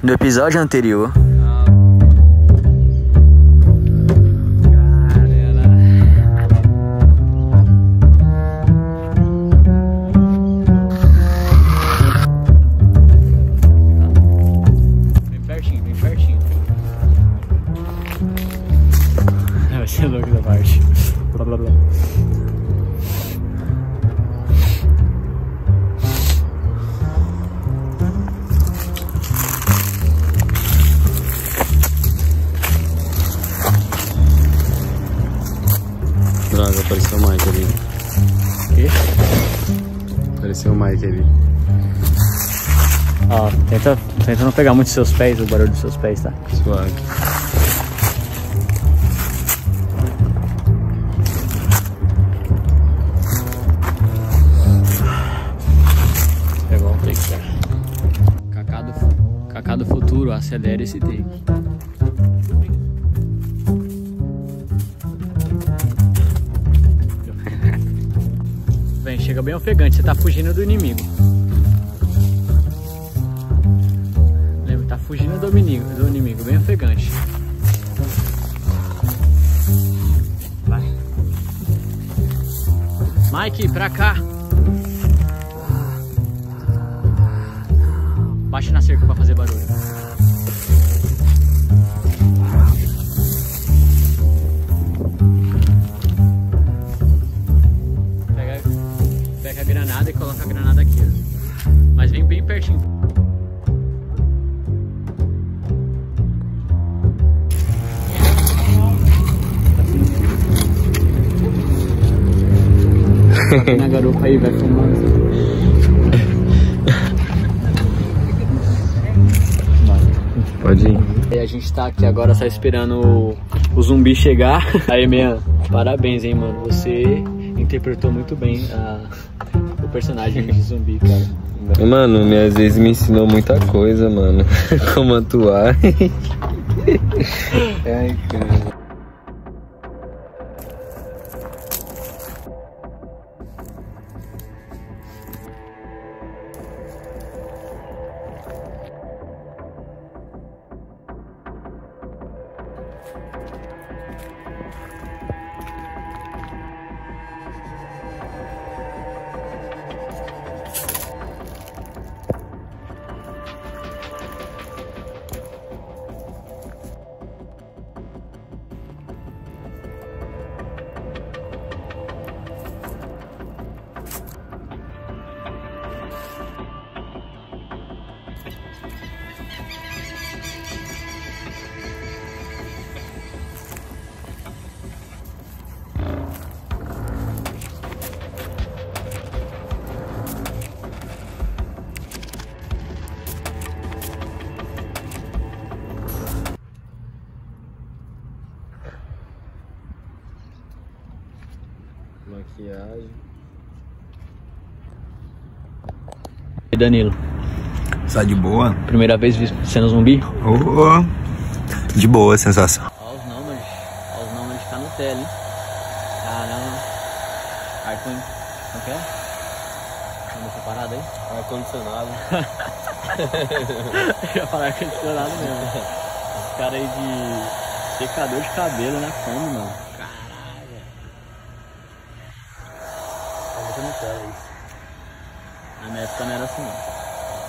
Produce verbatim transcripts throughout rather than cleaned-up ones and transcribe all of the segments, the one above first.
No episódio anterior... Bem pertinho, bem pertinho. Vai ser louco da parte. Blá, blá, blá. Droga, apareceu o Mike ali. Quê? Apareceu o Mike ali. Ó, tenta, tenta não pegar muito seus pés, o barulho dos seus pés, tá? Suave. Pegou um take, cara. Kaká do, Kaká do futuro, acelera esse take. Vem, chega bem ofegante, você tá fugindo do inimigo. Lembra, tá fugindo do inimigo, do inimigo, bem ofegante. Vai. Mike, pra cá. Baixa na cerca pra fazer barulho. Pega, pega a granada e coloca a granada aqui, ó. Mas vem bem pertinho. Tá na garupa aí, vai fumando. Pode ir. E a gente tá aqui agora só esperando o, o zumbi chegar. Aí, Mian, parabéns, hein, mano. Você interpretou muito bem a, o personagem de zumbi, cara. Mano, minhas vezes me ensinou muita coisa, mano. Como atuar. Ai, cara. Maquiagem. E Danilo? Tá de boa? Primeira vez sendo zumbi? Oh, de boa sensação. Olha os nômades. Olha os nômades que tá no tele, hein? Caramba. Ar com... Como que é? Vamos deixar parado aí? Ar-condicionado. Eu ia falar ar-condicionado mesmo. Os caras aí de secador de cabelo na fome, mano. Caralho. Tá botando tela isso. Na minha época não era assim, não.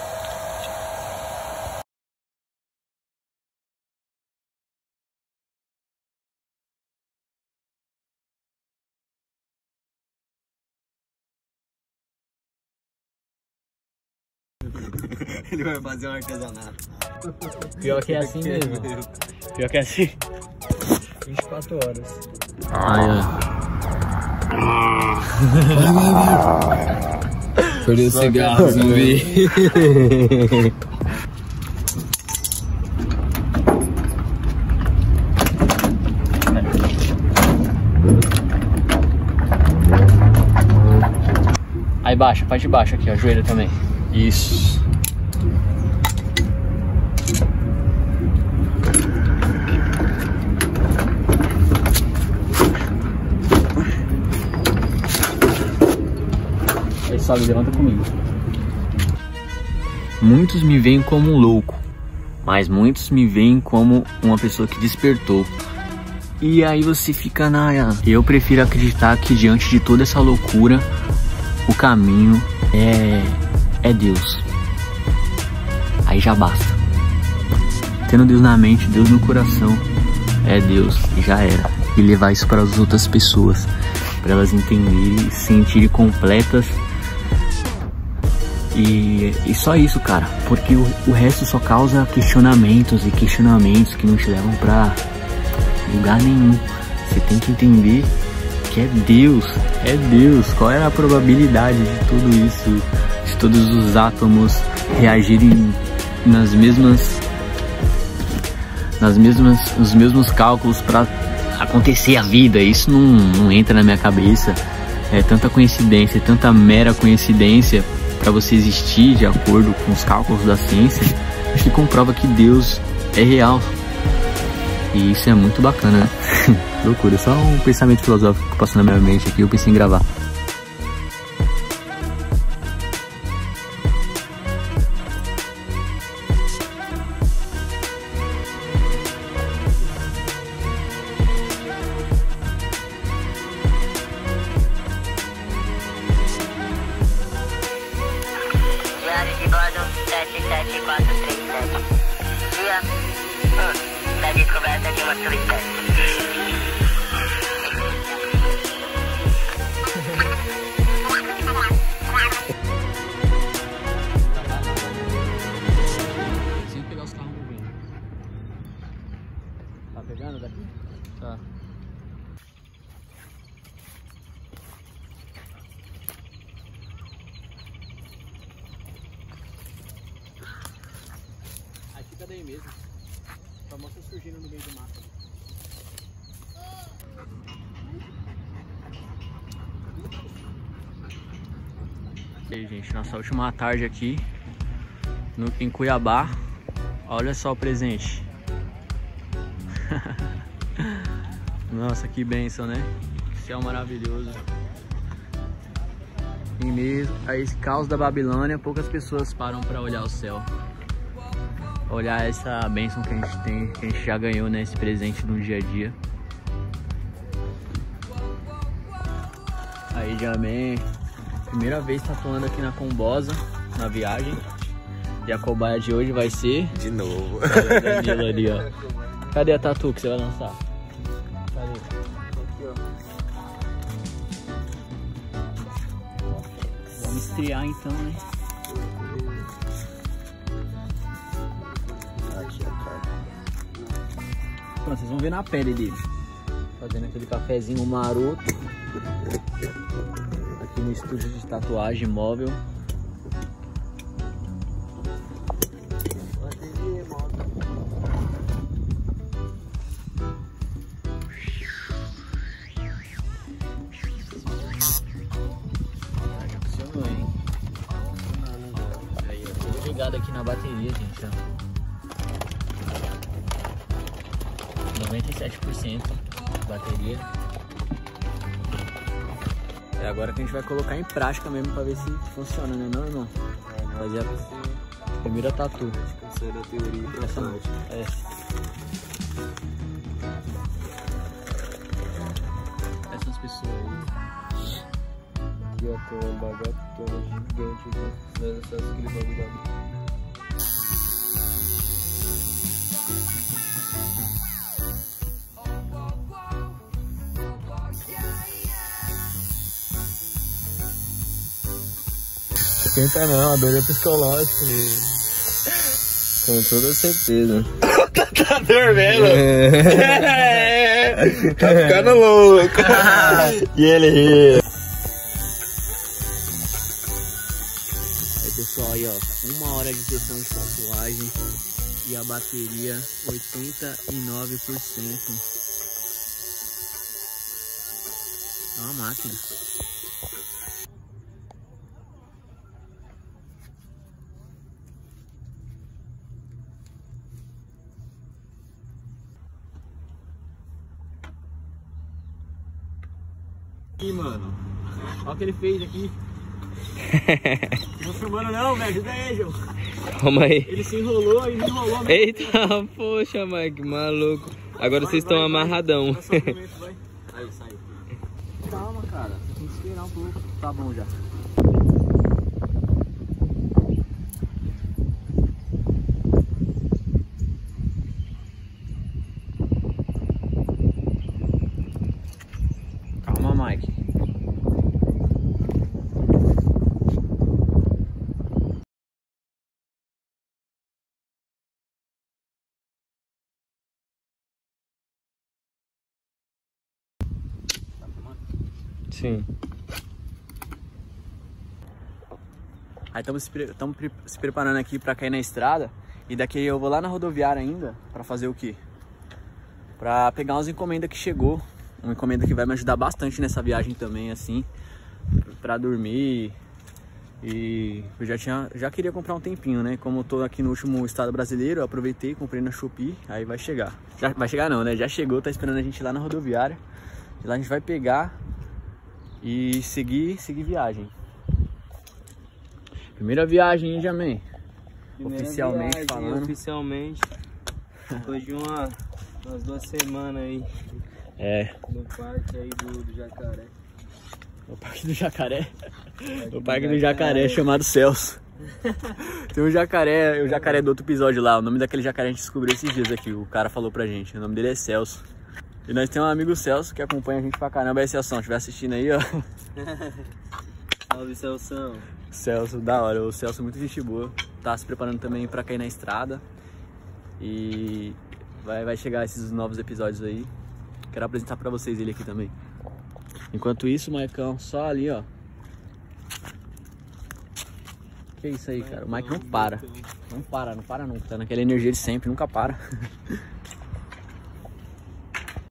Ele vai fazer um artesanato. Pior que é assim mesmo. Pior que é assim. vinte e quatro horas. Ai, ai. Perdeu o cigarro, zumbi. Aí baixa, faz de baixo aqui, ó, joelho também. Isso. Aí sobe, levanta comigo. Muitos me veem como um louco, mas muitos me veem como uma pessoa que despertou. E aí você fica na... Eu prefiro acreditar que diante de toda essa loucura, o caminho é, é Deus. Aí já basta. Tendo Deus na mente, Deus no coração, é Deus, já era. E levar isso para as outras pessoas, para elas entenderem, se sentirem completas. E, e só isso, cara, porque o, o resto só causa questionamentos e questionamentos que não te levam pra lugar nenhum. Você tem que entender que é Deus, é Deus. Qual era a probabilidade de tudo isso, de todos os átomos reagirem nas mesmas, nas mesmas, os mesmos cálculos para acontecer a vida? Isso não, não entra na minha cabeça. É tanta coincidência, tanta mera coincidência para você existir de acordo com os cálculos da ciência, acho que comprova que Deus é real. E isso é muito bacana, né? Loucura, só um pensamento filosófico que passou na minha mente aqui, eu pensei em gravar. sete sete quatro três sete. Dia um da descoberta de uma substância. Sem pegar os carros movendo. Tá pegando daqui? Tá. Aí fica daí mesmo. Só mostra surgindo no meio do mato. E aí, gente, nossa última tarde aqui no, em Cuiabá. Olha só o presente. Nossa, que bênção, né? Céu maravilhoso. Em meio a esse caos da Babilônia, poucas pessoas param para olhar o céu. Olhar essa bênção que a gente tem, que a gente já ganhou, né? Esse presente no dia a dia. Aí, Jamé, primeira vez tatuando aqui na Combosa, na viagem. E a cobaia de hoje vai ser... De novo. Olha o Danilo ali, ó. Cadê a tatu que você vai lançar? Cadê? Aqui, ó. Vamos estrear então, né? Pronto, vocês vão ver na pele dele. Fazendo aquele cafezinho maroto. Aqui no estúdio de tatuagem móvel. Já funcionou, hein? Aí, ó, tudo ligado aqui na bateria, gente, ó. noventa e sete por cento de bateria. É agora que a gente vai colocar em prática mesmo pra ver se funciona, né, não, irmão? Fazer a primeira tatu. Essa era a teoria. Essa não. Essa. Essas pessoas aí. Aqui, ó, tem uma bagatona gigante aqui. Mas essas aquele bagulho lá. Esquenta não, a dor é psicológica. Com toda certeza. Tá dormindo? É. Tá ficando louco. E ele... Aí, pessoal, aí, ó, uma hora de sessão de tatuagem e a bateria oitenta e nove por cento. É uma máquina. Aqui, mano. Olha o que ele fez aqui. Não filmando não, me ajuda aí, João. Calma aí. Ele se enrolou e me enrolou mesmo. Eita, poxa, Mike, maluco. Agora vai, vocês vai, estão vai, amarradão. Vai, vai. Aí, saiu. Calma, cara. Tem que esperar um pouco. Tá bom já. Calma, Mike. Sim. Aí estamos se, pre se preparando aqui para cair na estrada. E daqui eu vou lá na rodoviária ainda para fazer o quê? Para pegar umas encomendas que chegou. Uma encomenda que vai me ajudar bastante nessa viagem também, assim, para dormir. E eu já tinha, já queria comprar um tempinho, né? Como eu tô aqui no último estado brasileiro, eu aproveitei, comprei na Shopee. Aí vai chegar. Já vai chegar não, né? Já chegou, tá esperando a gente lá na rodoviária. E lá a gente vai pegar e seguir, seguir viagem. Primeira viagem, hein, Jamin? Oficialmente viagem, falando. Oficialmente. Depois de uma, umas duas semanas aí. É. No parque aí do, do Jacaré. O Parque do Jacaré? Parque o Parque do, do Jacaré, Jacaré chamado Celso. Tem um jacaré, o jacaré do outro episódio lá. O nome daquele jacaré a gente descobriu esses dias aqui. O cara falou pra gente. O nome dele é Celso. E nós temos um amigo Celso que acompanha a gente pra caramba. Aí, Celso, se estiver assistindo aí, ó. Salve, Celso. Celso, da hora. O Celso é muito gente boa. Tá se preparando também pra cair na estrada. E vai, vai chegar esses novos episódios aí. Quero apresentar pra vocês ele aqui também. Enquanto isso, o Maicão só ali, ó. Que isso aí, cara? O Mike não para. Não para, não para nunca. Tá naquela energia de sempre, nunca para.